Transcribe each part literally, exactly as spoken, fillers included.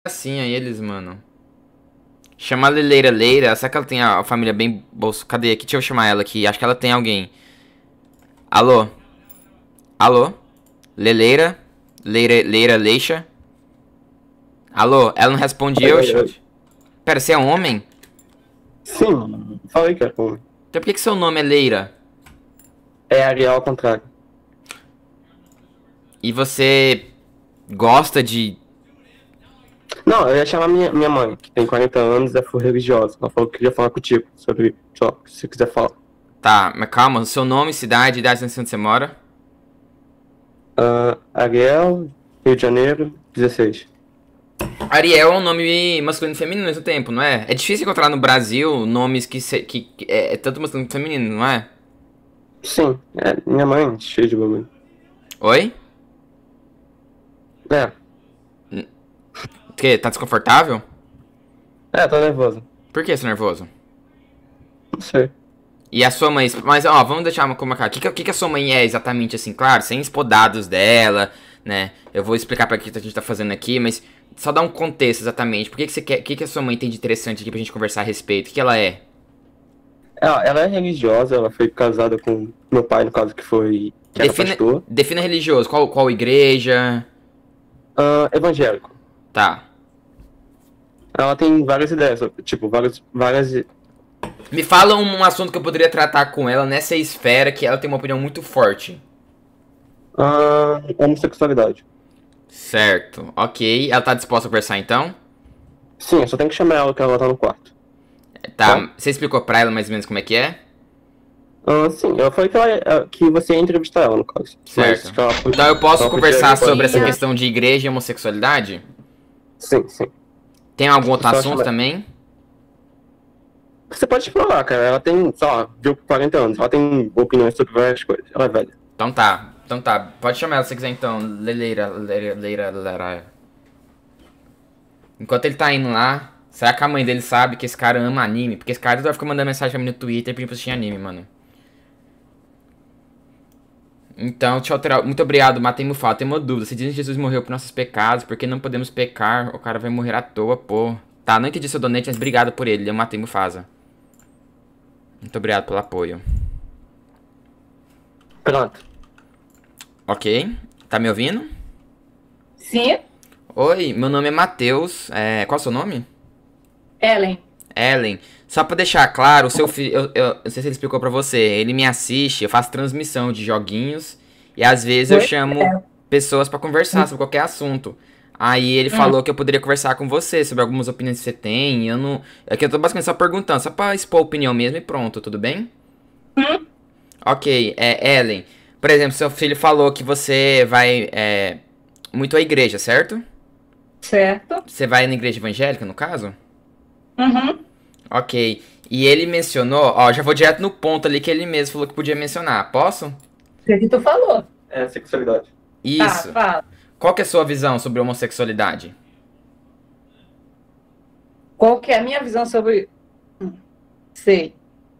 Assim, aí eles, mano. Chama a Leira Leira. Será que ela tem a, a família bem bolso? Cadê aqui? Deixa eu chamar ela aqui. Acho que ela tem alguém. Alô? Alô? Leleira? Leira, Leira Leixa? Alô? Ela não responde Oi, eu, oi, oi. chat? Pera, você é um homem? Sim, falei que é com. Então por que, que seu nome é Leira? É Ariel ao contrário. E você gosta de... Não, eu ia chamar minha, minha mãe, que tem quarenta anos, é full religiosa. Ela falou que queria falar contigo sobre. Só, se você quiser falar. Tá, mas calma. Seu nome, cidade, idade, onde você mora? Ah, Ariel, Rio de Janeiro, dezesseis. Ariel é um nome masculino e feminino ao mesmo tempo, não é? É difícil encontrar no Brasil nomes que, se, que, que é, é tanto masculino quanto feminino, não é? Sim, é minha mãe, cheia de bagulho. Oi? É, O quê? Tá desconfortável? é, tô nervoso. Por que você é nervoso? Não sei. E a sua mãe... Mas, ó, vamos deixar uma como cá. O que, que, que a sua mãe é exatamente assim? Claro, sem expor dados dela, né? Eu vou explicar pra que a gente tá fazendo aqui, mas só dar um contexto exatamente. Por que, que você quer... O que, que a sua mãe tem de interessante aqui pra gente conversar a respeito? O que, que ela é? Ela, ela é religiosa, ela foi casada com meu pai, no caso, que foi. Que era Defina, pastor. defina religioso. Qual, qual igreja? Ah, evangélico. Tá. Ela tem várias ideias, tipo, várias, várias. Me fala um assunto que eu poderia tratar com ela nessa esfera que ela tem uma opinião muito forte. Ah, homossexualidade. Certo, ok. Ela tá disposta a conversar então? Sim, eu só tenho que chamar ela que ela tá no quarto. Tá? Tá, você explicou pra ela mais ou menos como é que é? Ah, sim, eu falei que, ela, que você ia entrevistar ela, no caso. Mas Certo. que ela podia, Então eu posso ela podia conversar sobre essa responder. questão de igreja e homossexualidade? Sim, sim. Tem algum outro Só assunto chamar. também? Você pode explorar, cara. Ela tem, sei lá, viu quarenta anos. Ela tem opiniões sobre várias coisas. Ela é velha. Então tá, então tá. Pode chamar ela se você quiser então. Leleira, leira, leira, leira. Enquanto ele tá indo lá, será que a mãe dele sabe que esse cara ama anime? Porque esse cara vai ficar mandando mensagem pra mim no Twitter pedindo pra assistir anime, mano. Então, deixa eu alterar. Muito obrigado, Matei Mufá. Tem uma dúvida. Se dizem que Jesus morreu por nossos pecados, por que não podemos pecar? O cara vai morrer à toa, pô. Tá, não entendi seu donate, mas obrigado por ele. Eu matei Mufasa. Muito obrigado pelo apoio. Pronto. Ok. Tá me ouvindo? Sim, Oi, meu nome é Matheus. É, qual é o seu nome? Ellen. Ellen. Só pra deixar claro, o seu filho. Eu, eu, eu não sei se ele explicou pra você. Ele me assiste, eu faço transmissão de joguinhos. E às vezes eu Pois chamo é. pessoas pra conversar sobre qualquer assunto. Aí ele Hum, falou que eu poderia conversar com você sobre algumas opiniões que você tem. E eu não. É que eu tô basicamente só perguntando, só pra expor a opinião mesmo e pronto, tudo bem? hum, Ok, é, Ellen. Por exemplo, seu filho falou que você vai é, muito à igreja, certo? certo. Você vai na igreja evangélica, no caso? Uhum. Ok. E ele mencionou, ó, já vou direto no ponto ali que ele mesmo falou que podia mencionar. Posso? O que que tu falou? É sexualidade. Tá, Isso. fala. Qual que é a sua visão sobre homossexualidade? Qual que é a minha visão sobre... Hum, Sei.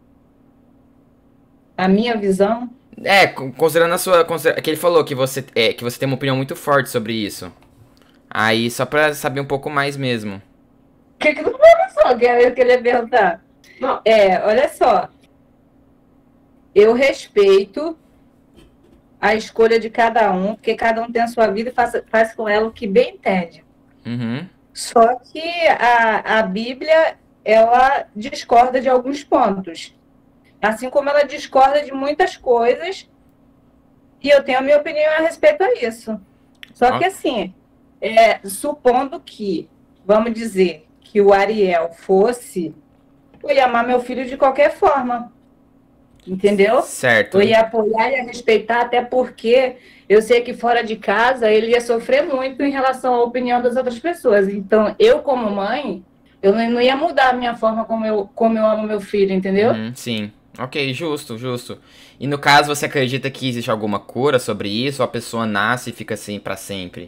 A minha visão... É, con- considerando a sua, considera- que ele falou que você é, que você tem uma opinião muito forte sobre isso. Aí só pra saber um pouco mais mesmo. O que que tu pensou que eu queria perguntar? Não. É, olha só. Eu respeito a escolha de cada um, porque cada um tem a sua vida e faz, faz com ela o que bem entende. Uhum. Só que a, a Bíblia, ela discorda de alguns pontos. Assim como ela discorda de muitas coisas, e eu tenho a minha opinião a respeito a isso. Só que Ó, assim, é, supondo que, vamos dizer, que o Ariel fosse, eu ia amar meu filho de qualquer forma, entendeu? certo. Eu ia apoiar e ia respeitar, até porque eu sei que fora de casa ele ia sofrer muito em relação à opinião das outras pessoas. Então, eu como mãe, eu não não ia mudar a minha forma como eu, como eu amo meu filho, entendeu? Uhum, sim. Ok, justo, justo. E no caso, você acredita que existe alguma cura sobre isso? Ou a pessoa nasce e fica assim pra sempre?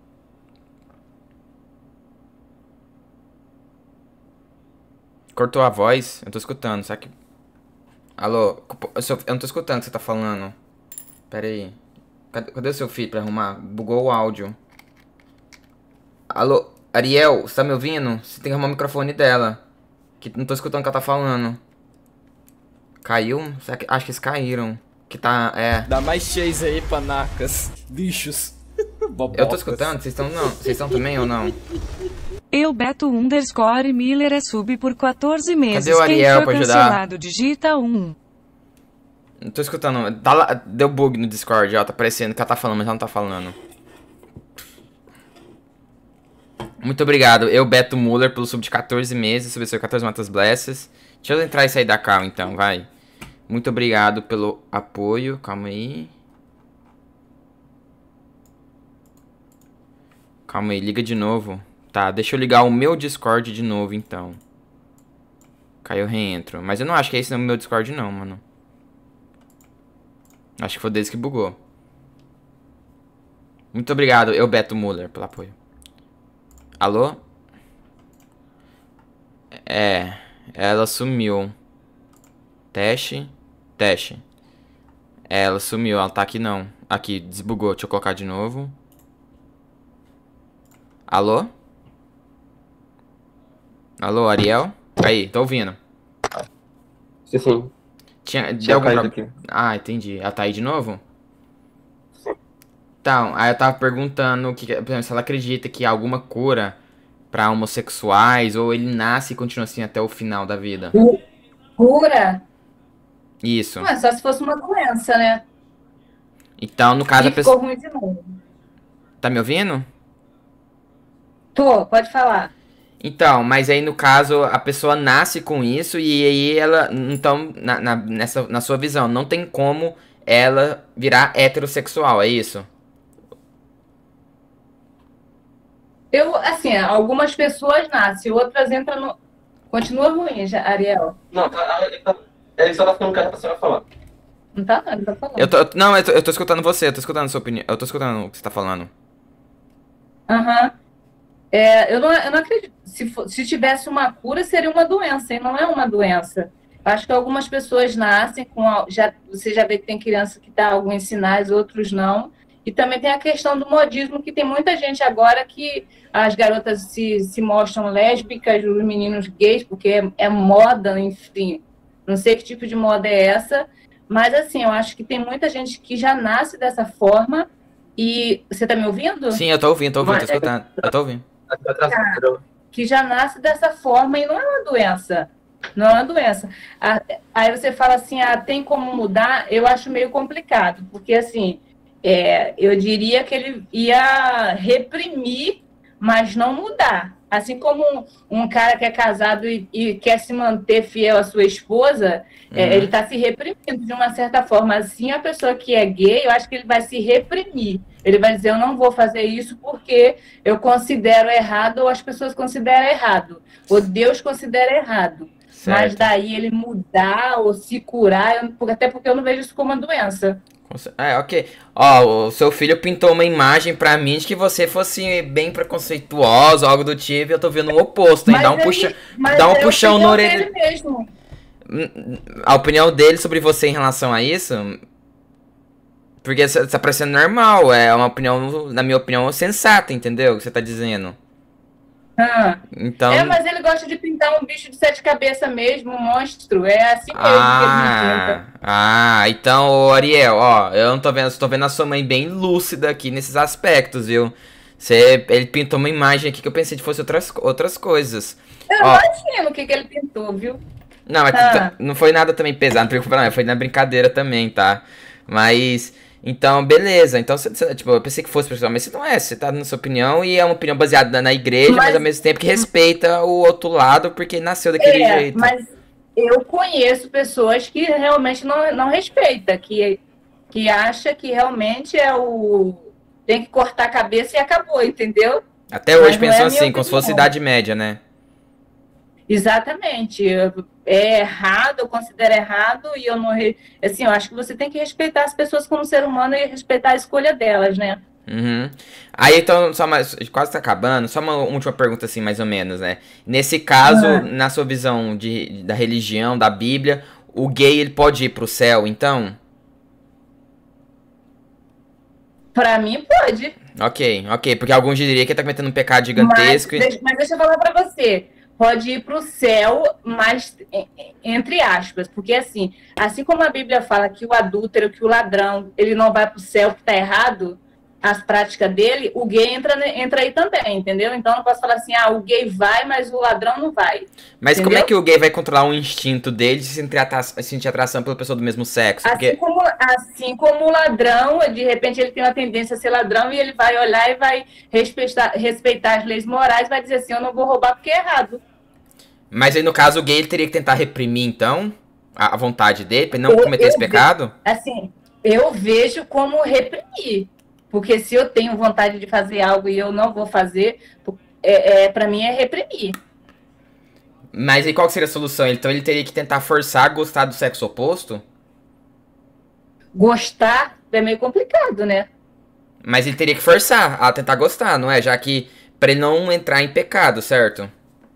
Cortou a voz? Eu tô escutando, será que... Alô? Eu sou- eu não tô escutando o que você tá falando. Pera aí. Cadê, cadê o seu filho pra arrumar? Bugou o áudio. Alô? Ariel, você tá me ouvindo? Você tem que arrumar o microfone dela. Que não tô escutando o que ela tá falando. Caiu? Será que- Acho que eles caíram. Que tá, é... Dá mais chase aí, panacas. Bichos. Eu tô escutando? Vocês estão não? Vocês estão também ou não? Eu Beto underscore Miller é sub por quatorze meses. Cadê o Ariel Quem pra foi ajudar? cancelado digita um. Não tô escutando. Tá lá, deu bug no Discord, ó. Tá aparecendo que ela tá falando, mas ela não tá falando. Muito obrigado. Eu, Beto Muller, pelo sub de quatorze meses. Subscreveu quatorze Matas Blesses. Deixa eu entrar e sair da cal, então, vai. Muito obrigado pelo apoio. Calma aí. Calma aí, liga de novo. Tá, deixa eu ligar o meu Discord de novo, então. Caiu, eu reentro. Mas eu não acho que é esse no meu Discord, não, mano. Acho que foi desse que bugou. Muito obrigado, eu, Beto Muller, pelo apoio. Alô? É, ela sumiu. Teste. Teste. É, ela sumiu, ela tá aqui não. Aqui, desbugou, deixa eu colocar de novo. Alô? Alô, Ariel? Aí, tô ouvindo. Sim, sim. Tinha, deu Tinha algum caído pro- aqui. Ah, entendi. Ela tá aí de novo? Então, aí eu tava perguntando que, por exemplo, se ela acredita que há alguma cura pra homossexuais ou ele nasce e continua assim até o final da vida. Cura? Isso. Não é só se fosse uma doença, né? Então, no caso, E a pessoa... ficou ruim de novo. Tá me ouvindo? Tô, pode falar. Então, mas aí no caso a pessoa nasce com isso e aí ela, então, na, na, nessa, na sua visão, não tem como ela virar heterossexual, é isso? Eu, assim, algumas pessoas nascem, outras entram no. Continua ruim, já, Ariel. Não, tá, ele, tá, ele só tá ficando quieto pra senhora falar. Não tá nada, tá falando. Eu tô, eu- não, eu tô, eu tô escutando você, eu tô escutando a sua opinião, eu tô escutando o que você tá falando. Aham. É, eu não, eu não acredito. Se, fo- se tivesse uma cura, seria uma doença, e não é uma doença. Acho que algumas pessoas nascem com. al- Já, você já vê que tem criança que dá alguns sinais, outros não. E também tem a questão do modismo, que tem muita gente agora que as garotas se, se mostram lésbicas, os meninos gays, porque é, é moda, enfim. Não sei que tipo de moda é essa, mas assim, eu acho que tem muita gente que já nasce dessa forma. E você tá me ouvindo? Sim, eu tô ouvindo, tô ouvindo, tô Mas- escutando, eu tô ouvindo. Que já nasce dessa forma e não é uma doença. Não é uma doença. Ah, Aí você fala assim, ah, tem como mudar? Eu acho meio complicado, porque assim, é, eu diria que ele ia reprimir, mas não mudar. Assim como um, um cara que é casado e, e quer se manter fiel à sua esposa, é, Uhum. ele está se reprimindo de uma certa forma. Assim, a pessoa que é gay, eu acho que ele vai se reprimir. Ele vai dizer, eu não vou fazer isso porque eu considero errado ou as pessoas consideram errado. Ou Deus considera errado. Mas Certo. daí ele mudar ou se curar, eu- até porque eu não vejo isso como uma doença. Com cer- É, ok. Ó, o seu filho pintou uma imagem pra mim de que você fosse bem preconceituosa, algo do tipo, e eu tô vendo o oposto, hein? Dá um, ele- puxa... mas dá um é a puxão na opinião orelha. dele mesmo. A opinião dele sobre você em relação a isso? Porque isso tá parecendo normal, é uma opinião, na minha opinião, sensata, entendeu? O que você tá dizendo. Ah. Então. É, mas ele gosta de pintar um bicho de sete cabeças mesmo, um monstro. É assim mesmo que ele me pinta. Ah, ah, então, ô Ariel, ó, eu não tô vendo, tô vendo a sua mãe bem lúcida aqui nesses aspectos, viu? Você, ele pintou uma imagem aqui que eu pensei que fosse outras, outras coisas. Eu Ó, imagino o que, que ele pintou, viu? não, mas Ah. t- não foi nada também pesado, não preocupa não, foi na brincadeira também, tá? Mas, então, beleza. Então, você, você- tipo, eu pensei que fosse pessoal, mas você não é, você tá dando sua opinião e é uma opinião baseada na, na igreja, mas, Mas- ao mesmo tempo que respeita o outro lado porque nasceu daquele É, jeito. mas eu conheço pessoas que realmente não, não respeitam, que, que acha que realmente é o. Tem que cortar a cabeça e acabou, entendeu? Até hoje mas não é pensam a minha assim, como se fosse opinião. idade média, né? Exatamente. É errado, eu considero errado, e eu não. re- Assim, eu acho que você tem que respeitar as pessoas como ser humano e respeitar a escolha delas, né? Uhum. Aí então, só mais, quase tá acabando, só uma última pergunta assim, mais ou menos, né? Nesse caso, Ah. na sua visão de, da religião, da Bíblia, o gay ele pode ir pro céu, então? Pra mim, pode. Ok, ok, porque alguns diriam que ele tá cometendo um pecado Mas, gigantesco. e- deixa- mas deixa eu falar pra você. Pode ir pro céu, mas e- e- entre aspas, porque assim, assim como a Bíblia fala que o adúltero, que o ladrão, ele não vai pro céu que tá errado, as práticas dele, o gay entra, ne- entra aí também, entendeu? Então eu não posso falar assim, ah, o gay vai, mas o ladrão não vai. Mas como é entendeu? que o gay vai controlar o instinto dele de sentir atra- sentir atração pela pessoa do mesmo sexo? Assim Porque. como, assim como o ladrão, de repente ele tem uma tendência a ser ladrão e ele vai olhar e vai respeitar, respeitar as leis morais, vai dizer assim, eu não vou roubar porque é errado. Mas aí, no caso, o gay ele teria que tentar reprimir, então, a, a vontade dele, pra ele não Eu- cometer eu esse ve- pecado? Assim, eu vejo como reprimir. Porque se eu tenho vontade de fazer algo e eu não vou fazer, é, é, para mim é reprimir. Mas aí qual que seria a solução? Então ele teria que tentar forçar a gostar do sexo oposto? Gostar é meio complicado, né? Mas ele teria que forçar a tentar gostar, não é? Já que pra ele não entrar em pecado, certo?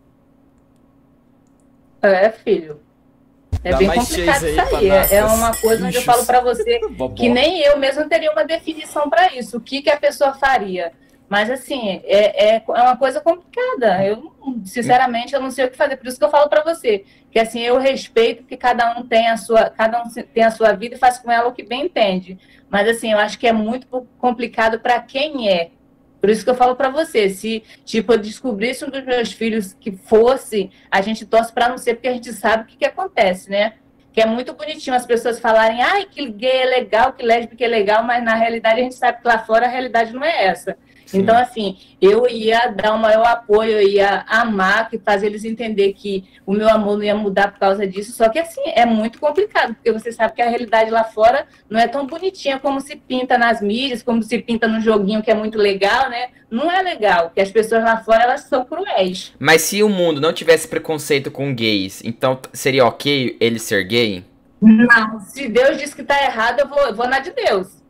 É, filho. É Dá bem mais complicado chase aí, isso aí. É, é panacas, uma coisa onde eu bichos. falo pra você Bobó. que nem eu mesmo teria uma definição para isso. O que, que a pessoa faria? Mas, assim, é, é, é uma coisa complicada. Eu, sinceramente, eu não sei o que fazer. Por isso que eu falo para você. Que, assim, eu respeito que cada um tem a sua, cada um tem a sua vida e faz com ela o que bem entende. Mas, assim, eu acho que é muito complicado para quem é. Por isso que eu falo para você, se tipo eu descobrisse um dos meus filhos que fosse, a gente torce para não ser, porque a gente sabe o que, que acontece, né? Que é muito bonitinho as pessoas falarem, ai, que gay é legal, que lésbica é legal, mas na realidade a gente sabe que lá fora a realidade não é essa. Sim. Então, assim, eu ia dar o maior apoio, eu ia amar, que fazer eles entender que o meu amor não ia mudar por causa disso. Só que, assim, é muito complicado, porque você sabe que a realidade lá fora não é tão bonitinha como se pinta nas mídias, como se pinta no joguinho, que é muito legal, né? Não é legal, porque as pessoas lá fora, elas são cruéis. Mas se o mundo não tivesse preconceito com gays, então t- seria ok ele ser gay? Não, se Deus diz que tá errado, eu vou, eu vou na de Deus.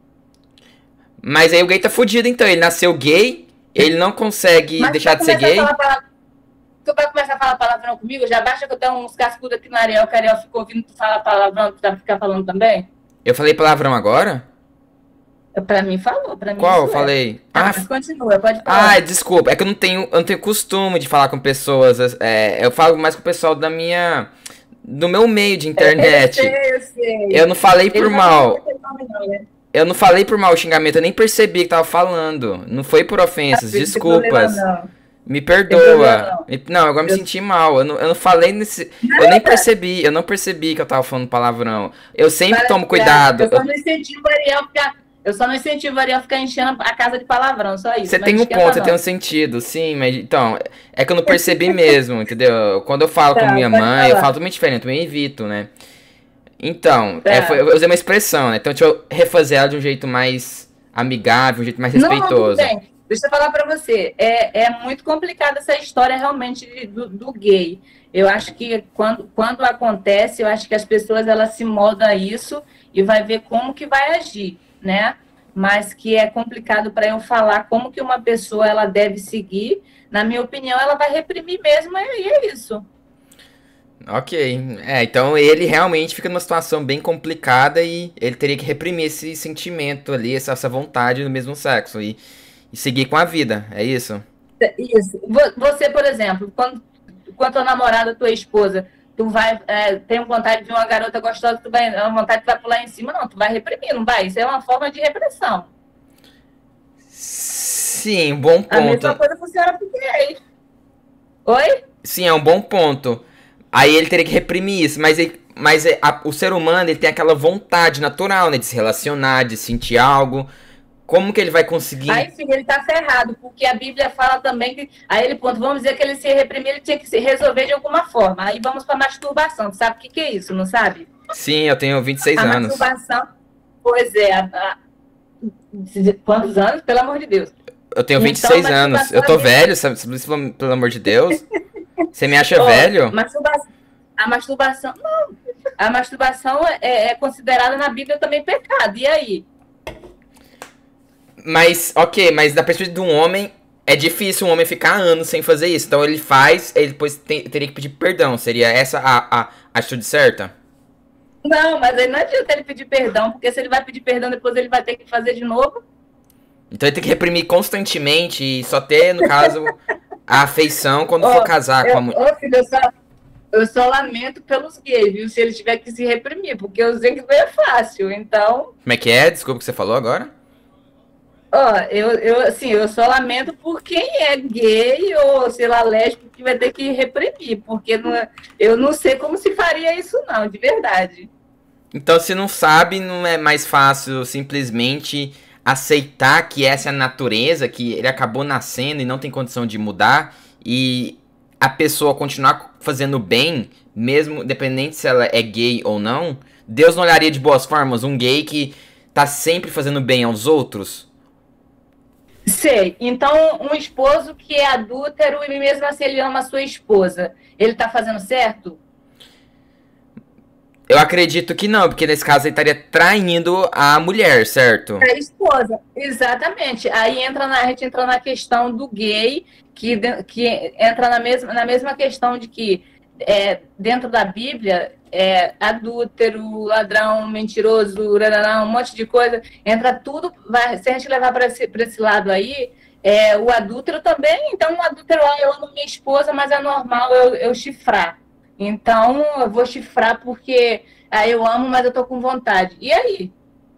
Mas aí o gay tá fudido, então. Ele nasceu gay, ele não consegue Mas deixar tu de ser vai começar gay. a falar pala- Tu vai começar a falar palavrão comigo? Já basta que eu tenho uns cascudos aqui no Ariel, que o Ariel ficou ouvindo tu falar palavrão, tu vai ficar falando também? Eu falei palavrão agora? Pra mim falou, pra mim Qual? Eu isso é. falei. Ah, Ah, mas continua, pode falar. ah, desculpa. É que eu não tenho, eu não tenho costume de falar com pessoas. É, eu falo mais com o pessoal da minha. Do meu meio de internet. Eu sei, eu sei. Eu não falei por Ele não mal. tem nome não, né? Eu não falei por mal o xingamento, eu nem percebi que tava falando. Não foi por ofensas, Não tem desculpas. problema, não. Me problema, perdoa. não. Me- Não, agora me Eu- senti mal. Eu não, eu não falei nesse. Eu nem percebi, eu não percebi que eu tava falando palavrão. Eu sempre Para tomo de cuidado. Eu só não incentivo o Ariel a ficar. Eu só não incentivo o Ariel a ficar enchendo a casa de palavrão, só isso. Você mas tem não um esquenta, ponto, você não. tem um sentido, sim, mas então, é que eu não percebi mesmo, entendeu? Quando eu falo Tá, com minha pode mãe, eu falar. falo totalmente diferente, eu evito, né? Então, Tá. é, foi- eu usei uma expressão, né? Então deixa eu refazer ela de um jeito mais amigável, um jeito mais Não, não, tudo respeitoso. bem. Deixa eu falar pra você. É, é muito complicada essa história realmente de- do, do gay. Eu acho que quando, quando acontece, eu acho que as pessoas elas se moldam a isso e vai ver como que vai agir, né? Mas que é complicado para eu falar como que uma pessoa ela deve seguir. Na minha opinião, ela vai reprimir mesmo e é isso. Ok, é, então ele realmente fica numa situação bem complicada e ele teria que reprimir esse sentimento ali, essa, essa vontade do mesmo sexo e, e seguir com a vida, é isso? Isso. Vo- Você, por exemplo, quando, quando tua namorada, tua esposa, tu vai, é, tem vontade de ver uma garota gostosa, tu vai, a vontade de vai pular em cima, não, tu vai reprimir, não vai? Isso é uma forma de repressão. Sim, bom A mesma ponto. coisa funciona pro gay. Oi? Sim, é um bom ponto. Aí ele teria que reprimir isso, mas, ele- mas é- a- o ser humano ele tem aquela vontade natural, né, de se relacionar, de sentir algo. Como que ele vai conseguir? Aí, filho, ele tá ferrado, porque a Bíblia fala também que, aí ele, ponto, vamos dizer que ele se reprimir, ele tinha que se resolver de alguma forma. Aí vamos pra masturbação, tu sabe o que que é isso, não sabe? Sim, eu tenho vinte e seis A anos. masturbação, pois é, a- a- quantos anos? Pelo amor de Deus. Eu tenho vinte e Então, seis mas anos. masturbação Eu tô é bem- velho, sabe? Pelo pelo amor de Deus. Você me acha Ó, velho? masturba- A masturbação, não. A masturbação é, é considerada na Bíblia também pecado. E aí? Mas, ok, mas da perspectiva de um homem, é difícil um homem ficar anos sem fazer isso. Então ele faz, ele depois tem- teria que pedir perdão. Seria essa a, a atitude certa? Não, mas aí não adianta ele pedir perdão, porque se ele vai pedir perdão, depois ele vai ter que fazer de novo. Então ele tem que reprimir constantemente e só ter, no caso, a afeição quando Ó, for casar eu, com a mulher. ô, filho, eu só, eu só lamento pelos gays, viu? Se eles tiverem que se reprimir, porque eu sei que não é fácil. Então, Como é que é? Desculpa o que você falou agora. ó, eu, eu, assim, eu só lamento por quem é gay ou, sei lá, lésbico que vai ter que reprimir, porque não é- eu não sei como se faria isso, não, de verdade. Então, se não sabe, não é mais fácil simplesmente aceitar que essa é a natureza, que ele acabou nascendo e não tem condição de mudar, e a pessoa continuar fazendo bem, mesmo independente se ela é gay ou não. Deus não olharia de boas formas um gay que tá sempre fazendo bem aos outros? Sei. Então, um esposo que é adúltero e mesmo assim ele ama a sua esposa, ele tá fazendo certo? Eu acredito que não, porque nesse caso ele estaria traindo a mulher, certo? A esposa, exatamente. Aí entra na, a gente entra na questão do gay, que, de- que entra na mesma, na mesma questão de que é, dentro da Bíblia, é, adúltero, ladrão, mentiroso, rarará, um monte de coisa, entra tudo, vai, se a gente levar para esse, pra esse lado aí, é, o adúltero também, então o adúltero, ah, eu amo minha esposa, mas é normal eu, eu chifrar. Então, eu vou chifrar porque ah, eu amo, mas eu tô com vontade. E aí?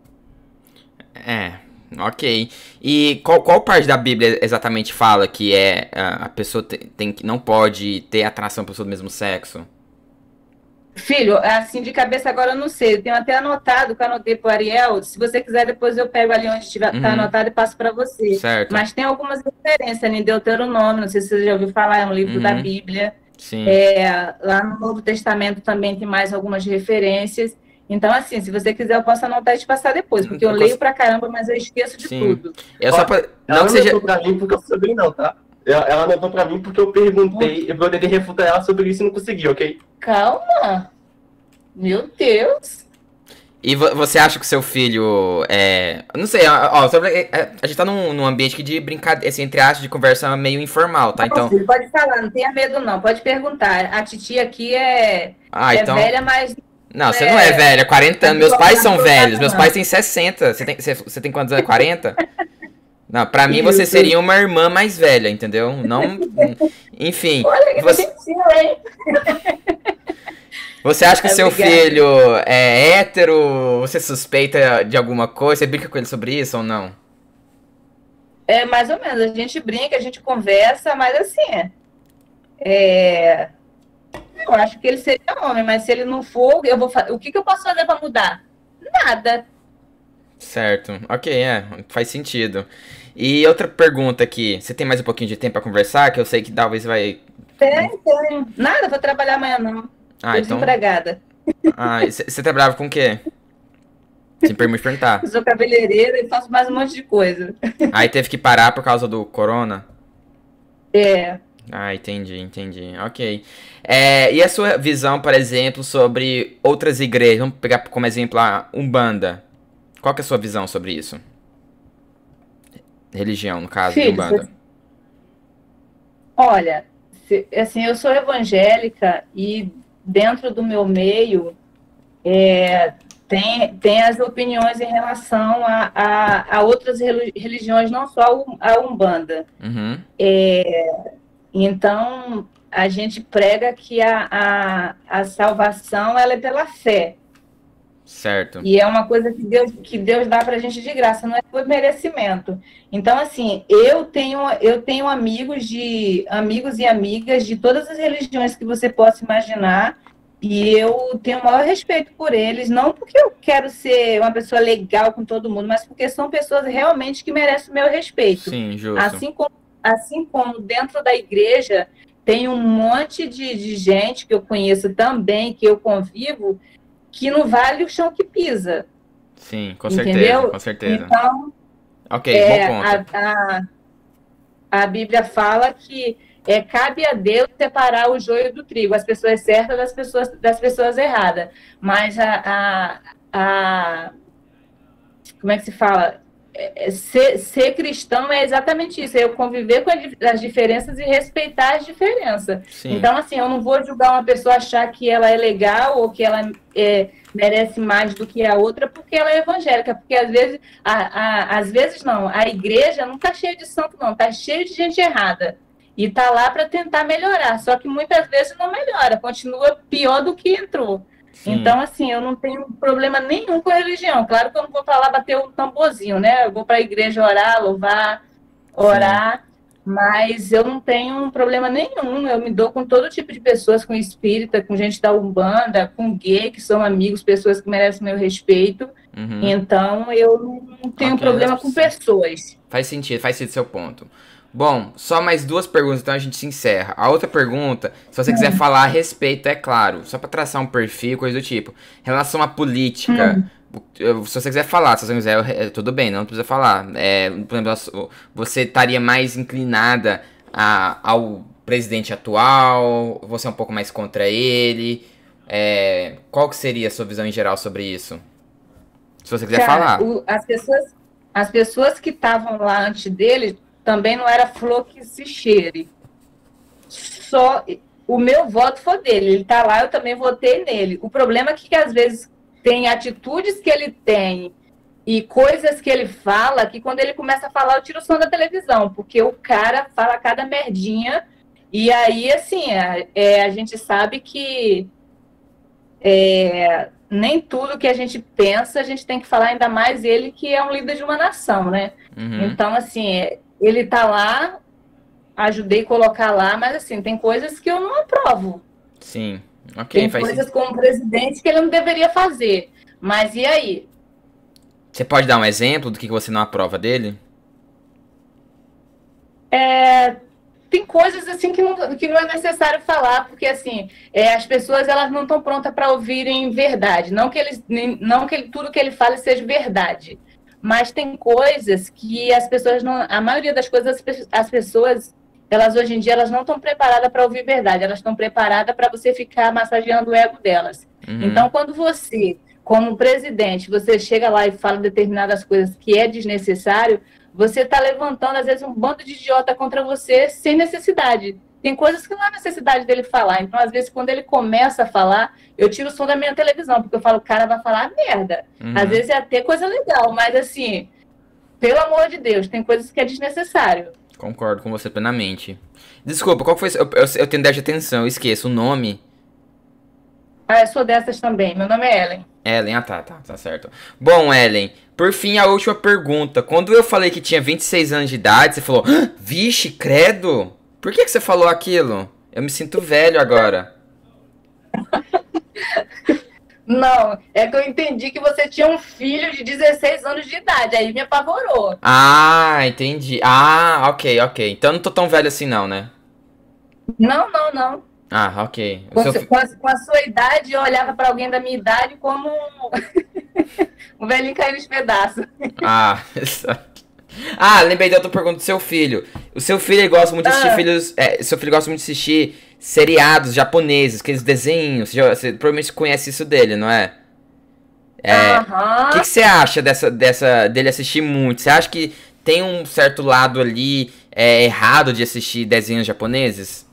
É, ok. E qual, qual parte da Bíblia exatamente fala que é a, a pessoa te- tem, que não pode ter atração por pessoa do mesmo sexo? Filho, assim de cabeça agora eu não sei. Eu tenho até anotado, que eu anotei pro Ariel. Se você quiser, depois eu pego ali onde tiver, tá Uhum. anotado e passo para você. Certo. Mas tem algumas referências em Deuteronômio, não sei se você já ouviu falar, é um livro da Uhum. Bíblia. Sim. É, lá no Novo Testamento também tem mais algumas referências. Então, assim, se você quiser, eu posso anotar e te passar depois, porque eu Eu leio cons- pra caramba, mas eu esqueço de Sim. tudo. Eu só Ó, pra... Ela Não não que seja... anotou pra mim porque eu sabia não, tá? Ela, ela anotou pra mim porque eu perguntei, eu tentei refutar ela sobre isso e não consegui, ok? Calma! Meu Deus! E vo- você acha que o seu filho é... eu não sei, ó, ó, sobre- é, é, a gente tá num, num ambiente que de brincadeira, assim, entre aspas, de conversa meio informal, tá? Não, Então... filho, pode falar, não tenha medo não, pode perguntar. A titia aqui é, Ah, é então... velha, mas Não, você é- não é velha, quarenta anos. é Meus pais são não, velhos, meus não. pais têm sessenta. Você tem, você, você tem quantos anos? quarenta? Não, pra mim você Isso. seria uma irmã mais velha, entendeu? Não... Enfim, Olha que você, bonitinho, hein? você acha que o seu Obrigada. filho é hétero? Você suspeita de alguma coisa? Você brinca com ele sobre isso ou não? É mais ou menos, a gente brinca, a gente conversa, mas assim, é, eu acho que ele seria homem, mas se ele não for, eu vou fa... o que, que eu posso fazer para mudar? Nada. Certo, ok, é, faz sentido. E outra pergunta aqui, você tem mais um pouquinho de tempo pra conversar? Que eu sei que talvez vai... Tem, tem. Nada, vou trabalhar amanhã não. Ah, Tô então... desempregada. Ah, você você trabalhava com o quê? Se me permite perguntar. Eu sou cabeleireira e faço mais um monte de coisa. Aí teve que parar por causa do corona? É. Ah, entendi, entendi. Ok. É, e a sua visão, por exemplo, sobre outras igrejas? Vamos pegar como exemplo a Umbanda. Qual que é a sua visão sobre isso? Religião, no caso, de Filho, Umbanda. você- olha, se- assim, eu sou evangélica e dentro do meu meio é, tem, tem as opiniões em relação a, a, a outras reli- religiões, não só a Umbanda. Uhum, Então, a gente prega que a, a, a salvação ela é pela fé. certo. E é uma coisa que Deus, que Deus dá para a gente de graça, não é por merecimento. Então, assim, eu tenho, eu tenho amigos de amigos e amigas de todas as religiões que você possa imaginar, e eu tenho o maior respeito por eles, não porque eu quero ser uma pessoa legal com todo mundo, mas porque são pessoas realmente que merecem o meu respeito. Sim, justo. Assim como, assim como dentro da igreja tem um monte de, de gente que eu conheço também, que eu convivo, que não vale o chão que pisa. Sim, com Entendeu? certeza, com certeza. Então, Ok, é, bom ponto. a, a, a Bíblia fala que é, cabe a Deus separar o joio do trigo, as pessoas certas das pessoas, das pessoas erradas. Mas a, a, a- como é que se fala? é, ser, ser cristão é exatamente isso, é eu conviver com as diferenças e respeitar as diferenças. Sim. Então, assim, eu não vou julgar uma pessoa, achar que ela é legal ou que ela é, merece mais do que a outra porque ela é evangélica, porque às vezes, a, a, às vezes não, a igreja não está cheia de santo não, está cheia de gente errada. E está lá para tentar melhorar, só que muitas vezes não melhora, continua pior do que entrou. Sim. Então, assim, eu não tenho problema nenhum com a religião. Claro que eu não vou para lá bater o tamborzinho, né? Eu vou para a igreja orar, louvar, orar, sim, mas eu não tenho um problema nenhum. Eu me dou com todo tipo de pessoas, com espírita, com gente da Umbanda, com gay, que são amigos, pessoas que merecem meu respeito. Uhum. Então, eu não tenho Ok, problema com pessoas. Faz sentido, faz sentido seu ponto. Bom, só mais duas perguntas, então a gente se encerra. A outra pergunta, se você quiser falar a respeito, é claro, só pra traçar um perfil, coisa do tipo. Em relação à política, hum. se você quiser falar, se você quiser, é, tudo bem, não precisa falar. É, por exemplo, você estaria mais inclinada a, ao presidente atual, você é um pouco mais contra ele. É, qual que seria a sua visão em geral sobre isso? Se você quiser Cara, falar. O, as, pessoas, as pessoas que estavam lá antes dele também não era flor que se cheire. Só o meu voto foi dele. Ele está lá, eu também votei nele. O problema é que, que às vezes tem atitudes que ele tem e coisas que ele fala que quando ele começa a falar eu tiro o som da televisão, porque o cara fala cada merdinha e aí, assim, é, a gente sabe que é, nem tudo que a gente pensa a gente tem que falar, ainda mais ele que é um líder de uma nação, né? Uhum. Então, assim, ele tá lá, ajudei a colocar lá, mas assim, tem coisas que eu não aprovo. Sim, ok. Tem faz coisas sentido. como presidente que ele não deveria fazer. Mas e aí? Você pode dar um exemplo do que você não aprova dele? É, tem coisas assim que não, que não é necessário falar, porque assim, é, as pessoas elas não estão prontas para ouvirem verdade. Não que, eles, não que ele, tudo que ele fala seja verdade. Mas tem coisas que as pessoas não... A maioria das coisas, as pessoas, elas hoje em dia, elas não estão preparadas para ouvir verdade. Elas estão preparadas para você ficar massageando o ego delas. Uhum. Então, quando você, como presidente, você chega lá e fala determinadas coisas que é desnecessário, você está levantando, às vezes, um bando de idiota contra você sem necessidade. Tem coisas que não há necessidade dele falar. Então, às vezes, quando ele começa a falar, eu tiro o som da minha televisão, porque eu falo, o cara vai falar merda. Uhum. Às vezes é até coisa legal, mas assim, pelo amor de Deus, tem coisas que é desnecessário. Concordo com você plenamente. Desculpa, qual foi... Eu, eu, eu tenho déficit de atenção, eu esqueço o nome. Ah, eu sou dessas também. Meu nome é Ellen. Ellen, ah tá, tá, tá certo. Bom, Ellen, por fim, a última pergunta. Quando eu falei que tinha vinte e seis anos de idade, você falou, ah, vixe, credo... Por que, que você falou aquilo? Eu me sinto velho agora. Não, é que eu entendi que você tinha um filho de dezesseis anos de idade, aí me apavorou. Ah, entendi. Ah, ok, ok. Então eu não tô tão velho assim não, né? Não, não, não. Ah, ok. Com, Seu... com, a, com a sua idade, eu olhava pra alguém da minha idade como um, um velhinho caindo nos pedaços. Ah, ah, lembrei da outra pergunta do seu filho. O seu filho ele gosta muito de assistir ah. filhos. É, seu filho gosta muito de assistir seriados japoneses, aqueles desenhos. Você, já, você provavelmente conhece isso dele, não é? É. O Aham. que, que você acha dessa, dessa, dele assistir muito? Você acha que tem um certo lado ali é, errado de assistir desenhos japoneses?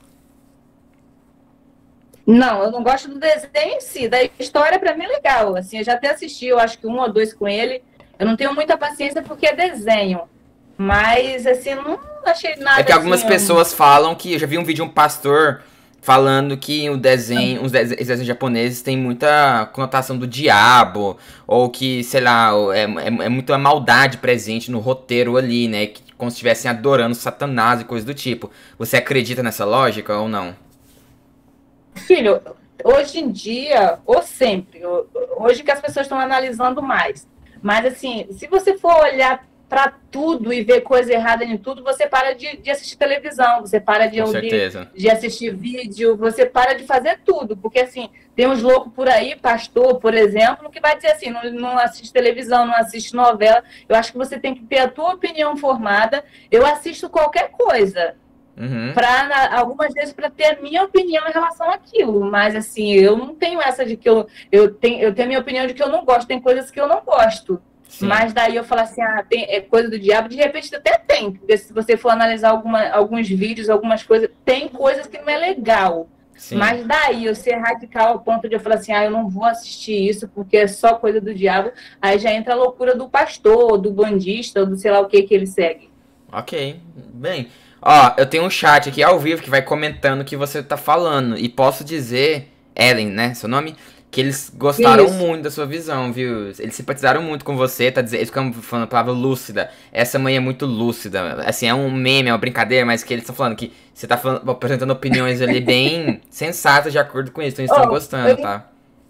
Não, eu não gosto do desenho em si. Da história, pra mim, é legal. Assim, eu já até assisti, eu acho que um ou dois com ele. Eu não tenho muita paciência porque é desenho. Mas, assim, não achei nada. É que algumas assim, pessoas falam que... Eu já vi um vídeo de um pastor falando que o desenho, os desenhos, desenhos japoneses têm muita conotação do diabo. Ou que, sei lá, é, é, é muita maldade presente no roteiro ali, né? Que, como se estivessem adorando Satanás e coisas do tipo. Você acredita nessa lógica ou não? Filho, hoje em dia, ou sempre, hoje que as pessoas estão analisando mais. Mas, assim, se você for olhar para tudo e ver coisa errada em tudo, você para de, de assistir televisão, você para de Com ouvir, certeza. de assistir vídeo, você para de fazer tudo. Porque, assim, tem uns loucos por aí, pastor, por exemplo, que vai dizer assim, não, não assiste televisão, não assiste novela. Eu acho que você tem que ter a tua opinião formada. Eu assisto qualquer coisa. Uhum. Pra, algumas vezes para ter a minha opinião em relação àquilo, mas assim, eu não tenho essa de que eu, eu, tenho, eu tenho a minha opinião de que eu não gosto, tem coisas que eu não gosto. Sim. Mas daí eu falo assim, ah, tem, é coisa do diabo, de repente até tem, porque se você for analisar alguma, alguns vídeos, algumas coisas, tem coisas que não é legal. Sim. Mas daí eu ser radical ao ponto de eu falar assim, ah, eu não vou assistir isso porque é só coisa do diabo, aí já entra a loucura do pastor, do bandista, ou do sei lá o que que ele segue. Ok, bem. Ó, eu tenho um chat aqui ao vivo que vai comentando o que você tá falando. E posso dizer, Ellen, né, seu nome? Que eles gostaram Isso. muito da sua visão, viu? Eles simpatizaram muito com você, tá dizendo, eles ficam falando a palavra lúcida. Essa mãe é muito lúcida. Assim, é um meme, é uma brincadeira, mas que eles estão falando que você tá falando, apresentando opiniões ali bem sensatas de acordo com isso. Então eles estão Oh, gostando, eu- tá?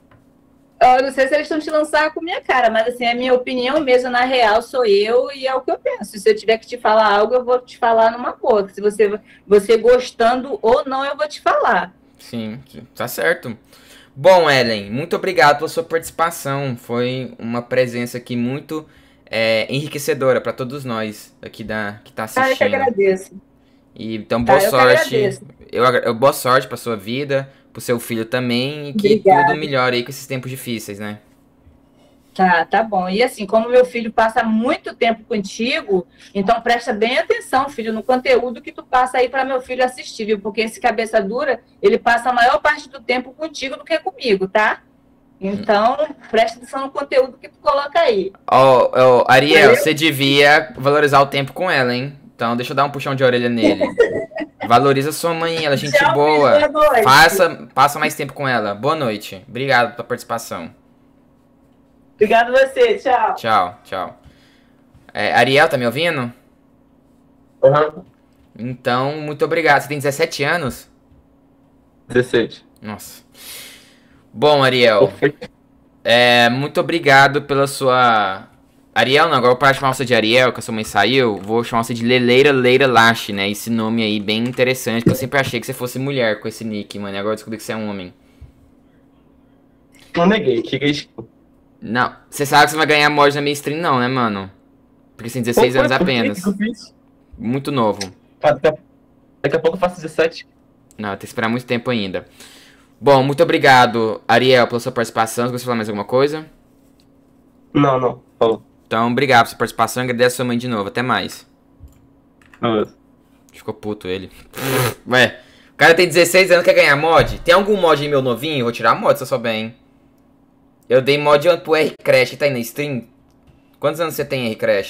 Eu não sei se eles estão te lançar com a minha cara, mas assim, a minha opinião mesmo, na real, sou eu e é o que eu penso. Se eu tiver que te falar algo, eu vou te falar numa boa. Se você, você gostando ou não, eu vou te falar. Sim, tá certo. Bom, Ellen, muito obrigado pela sua participação. Foi uma presença aqui muito é, enriquecedora para todos nós aqui da que tá Ah, eu que assistindo. agradeço. E então Tá, boa eu que sorte. agradeço. Eu, agra- eu boa sorte para sua vida, pro seu filho também e que Obrigada. tudo melhore aí com esses tempos difíceis, né? Tá, tá bom. E assim, como meu filho passa muito tempo contigo, então presta bem atenção, filho, no conteúdo que tu passa aí para meu filho assistir, viu? Porque esse cabeça dura, ele passa a maior parte do tempo contigo do que comigo, tá? Então, presta atenção no conteúdo que tu coloca aí. Ó, ó, Ariel, Valeu. você devia valorizar o tempo com ela, hein? Então deixa eu dar um puxão de orelha nele. Valoriza sua mãe, ela é gente Tchau, boa. filho, boa noite. Faça, passa mais tempo com ela. Boa noite. Obrigado pela participação. Obrigado a você, tchau. Tchau, tchau. É, Ariel, tá me ouvindo? Aham. Então, muito obrigado. Você tem dezessete anos? dezesseis. Nossa. Bom, Ariel, Perfeito. é, muito obrigado pela sua... Ariel, não, agora eu vou parar de chamar você de Ariel, que a sua mãe saiu. Vou chamar você de Leleira Leira Lache, né? Esse nome aí bem interessante, que eu sempre achei que você fosse mulher com esse nick, mano. E agora eu descobri que você é um homem. Não neguei, que que Não, você sabe que você vai ganhar mod na minha stream não, né, mano? Porque você tem dezesseis anos apenas. Muito novo. Daqui a, daqui a pouco eu faço dezessete. Não, tem que esperar muito tempo ainda. Bom, muito obrigado, Ariel, pela sua participação. Você gostaria de falar mais alguma coisa? Não, não. Falou. Então, obrigado pela sua participação. Agradeço a sua mãe de novo. Até mais. Beleza. Ficou puto ele. Ué, o cara tem dezesseis anos, quer ganhar mod? Tem algum mod aí, meu novinho? Eu vou tirar a mod se eu souber, hein? Eu dei mod pro R-Crash, tá aí na stream? Quantos anos você tem, R-Crash?